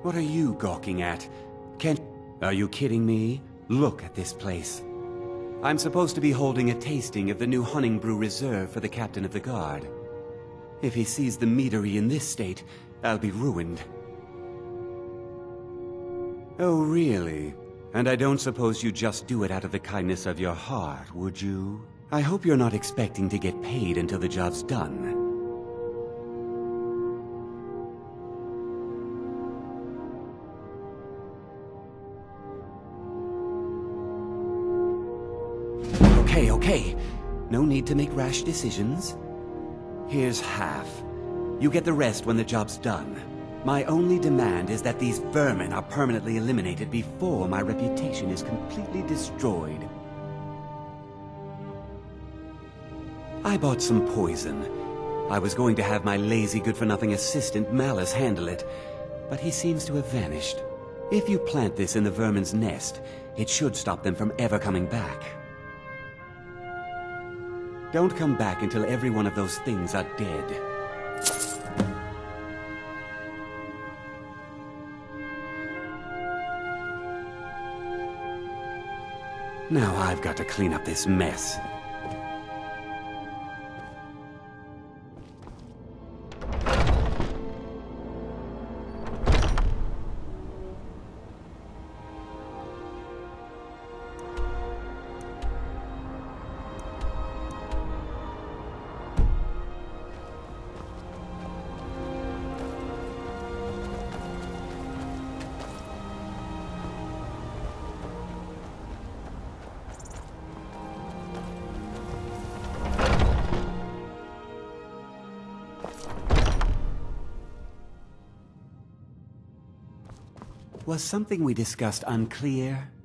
What are you gawking at? Can't... Are you kidding me? Look at this place. I'm supposed to be holding a tasting of the new Honningbrew Reserve for the Captain of the Guard. If he sees the meadery in this state, I'll be ruined. Oh, really? And I don't suppose you just do it out of the kindness of your heart, would you? I hope you're not expecting to get paid until the job's done. Okay. No need to make rash decisions. Here's half. You get the rest when the job's done. My only demand is that these vermin are permanently eliminated before my reputation is completely destroyed. I bought some poison. I was going to have my lazy good-for-nothing assistant Malice handle it, but he seems to have vanished. If you plant this in the vermin's nest, it should stop them from ever coming back. Don't come back until every one of those things are dead. Now I've got to clean up this mess. Was something we discussed unclear?